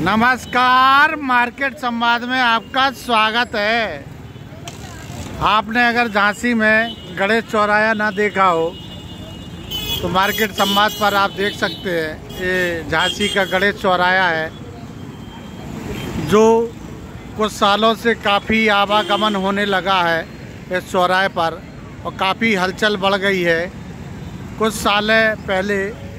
नमस्कार, मार्केट संवाद में आपका स्वागत है। आपने अगर झांसी में गणेश चौराहा ना देखा हो तो मार्केट संवाद पर आप देख सकते हैं। ये झांसी का गणेश चौराहा है जो कुछ सालों से काफ़ी आवागमन होने लगा है इस चौराहे पर और काफ़ी हलचल बढ़ गई है। कुछ साल पहले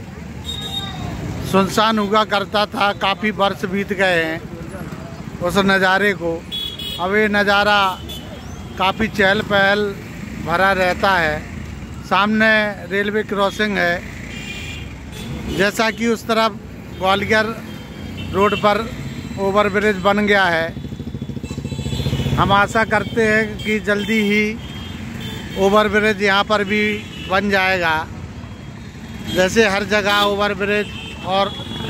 सुनसान हुआ करता था, काफ़ी वर्ष बीत गए हैं उस नज़ारे को। अब ये नज़ारा काफ़ी चहल पहल भरा रहता है। सामने रेलवे क्रॉसिंग है, जैसा कि उस तरफ ग्वालियर रोड पर ओवरब्रिज बन गया है। हम आशा करते हैं कि जल्दी ही ओवरब्रिज यहाँ पर भी बन जाएगा। जैसे हर जगह ओवरब्रिज और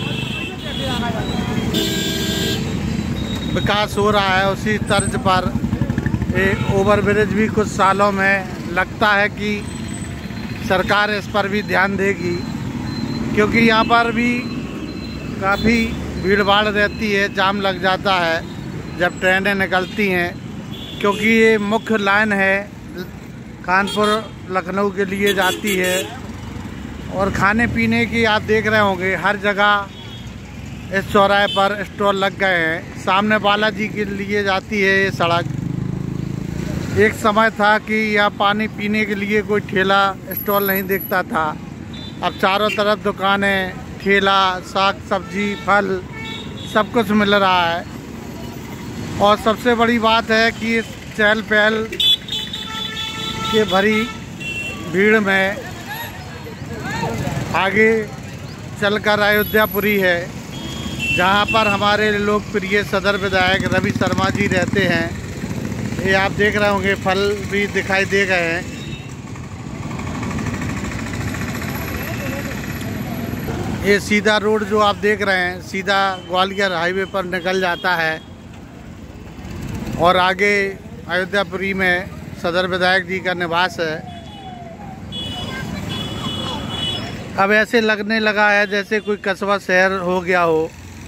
विकास हो रहा है, उसी तर्ज पर ये ओवरब्रिज भी कुछ सालों में लगता है कि सरकार इस पर भी ध्यान देगी, क्योंकि यहाँ पर भी काफ़ी भीड़ भाड़ रहती है, जाम लग जाता है जब ट्रेनें निकलती हैं। क्योंकि ये मुख्य लाइन है, कानपुर लखनऊ के लिए जाती है। और खाने पीने की आप देख रहे होंगे हर जगह इस चौराहे पर स्टॉल लग गए हैं। सामने बालाजी के लिए जाती है ये सड़क। एक समय था कि यहाँ पानी पीने के लिए कोई ठेला स्टॉल नहीं दिखता था। अब चारों तरफ दुकानें, ठेला, साग सब्जी, फल सब कुछ मिल रहा है। और सबसे बड़ी बात है कि इस चहल पहल के भरी भीड़ में आगे चलकर अयोध्यापुरी है, जहां पर हमारे लोकप्रिय सदर विधायक रवि शर्मा जी रहते हैं। ये आप देख रहे होंगे, फल भी दिखाई दे गए हैं। ये सीधा रोड जो आप देख रहे हैं सीधा ग्वालियर हाईवे पर निकल जाता है और आगे अयोध्यापुरी में सदर विधायक जी का निवास है। अब ऐसे लगने लगा है जैसे कोई कस्बा शहर हो गया हो।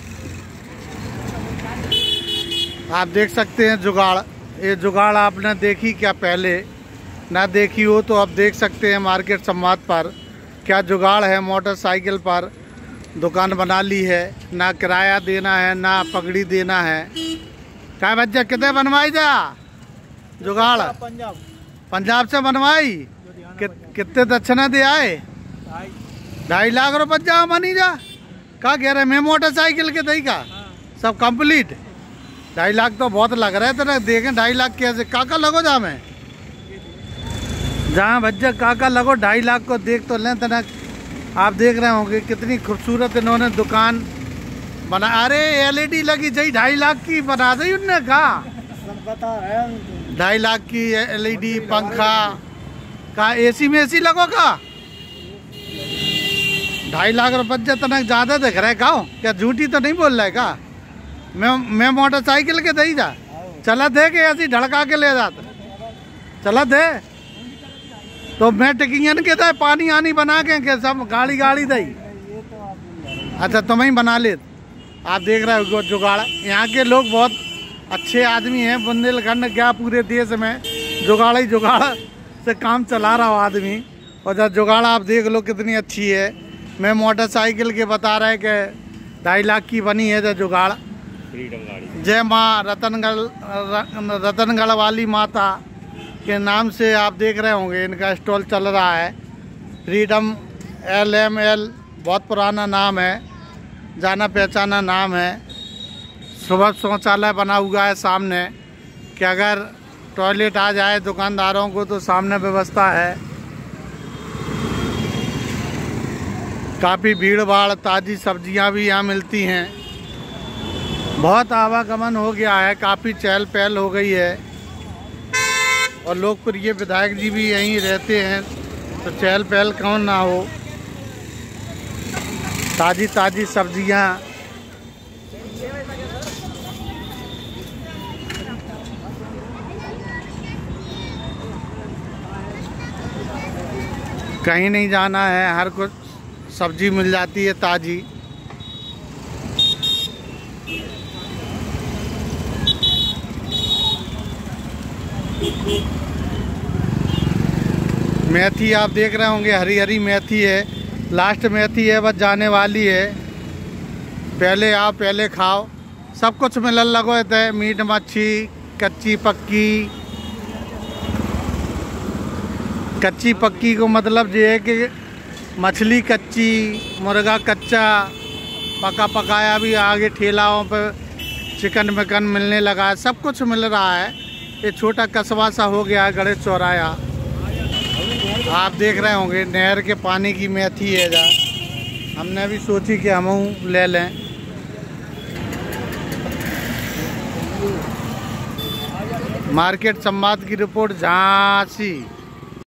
आप देख सकते हैं जुगाड़। ये जुगाड़ आपने देखी क्या पहले? ना देखी हो तो आप देख सकते हैं मार्केट संवाद पर क्या जुगाड़ है। मोटरसाइकिल पर दुकान बना ली है, ना किराया देना है ना पगड़ी देना है। क्या बच्चा कितने बनवाई जा जुगाड़? पंजाब से बनवाई। कितने दक्षिणा दे आए? 2.5 लाख रुपये जा मनी जा। क्या कह रहे? मैं मोटरसाइकिल के दही का सब कंप्लीट 2.5 लाख तो बहुत लग रहा है। तेरा देखें 2.5 लाख कैसे काका लगो जा में जहाँ भज्जा काका लगो 2.5 लाख को देख तो लें तना। आप देख रहे होंगे कितनी खूबसूरत इन्होंने दुकान बना। अरे LED लगी चाहिए 2.5 लाख की बना दी उनने। कहा 2.5 लाख की LED पंखा का AC में AC लगो का 2.5 लाख रुपये तक ज़्यादा दिख रहा है। गाँव क्या झूठी तो नहीं बोल रहा है? का मैं मोटरसाइकिल के दही जा चला थे कि ऐसी ढड़का के ले जाते चला थे तो मैं टिकियन के दे पानी आनी बना के सब गाड़ी दही। अच्छा तुम्हें बना ले। आप देख रहे हो जुगाड़। यहाँ के लोग बहुत अच्छे आदमी हैं। बुंदेलखंड क्या पूरे देश में जुगाड़ से काम चला रहा हो आदमी। और जब जुगाड़ आप देख लो कितनी अच्छी है। मैं मोटरसाइकिल के बता रहे कि 2.5 लाख की बनी है जो जुगाड़। जय माँ रतनगढ़ वाली माता के नाम से आप देख रहे होंगे इनका स्टॉल चल रहा है। फ्रीडम LML बहुत पुराना नाम है, जाना पहचाना नाम है। सुबह शौचालय बना हुआ है सामने कि अगर टॉयलेट आ जाए दुकानदारों को तो सामने व्यवस्था है। काफ़ी भीड़ भाड़, ताज़ी सब्जियां भी यहाँ मिलती हैं। बहुत आवागमन हो गया है, काफ़ी चहल पहल हो गई है। और लोकप्रिय विधायक जी भी यहीं रहते हैं तो चहल पहल कौन ना हो। ताज़ी सब्जियां कहीं नहीं जाना है, हर कुछ सब्जी मिल जाती है ताज़ी। मेथी आप देख रहे होंगे, हरी हरी मेथी है, लास्ट मेथी है, बस जाने वाली है। पहले आओ पहले खाओ, सब कुछ मिलने लगो थे, मीट मच्छी कच्ची पक्की। कच्ची पक्की को मतलब ये है कि मछली कच्ची, मुर्गा कच्चा, पका पकाया भी आगे ठेलाओं पर चिकन विकन मिलने लगा है, सब कुछ मिल रहा है। ये छोटा कस्बा सा हो गया है गणेश चौराया। आप देख रहे होंगे नहर के पानी की मेथी है जा, हमने भी सोची कि हम ले लें। मार्केट संवाद की रिपोर्ट झांसी।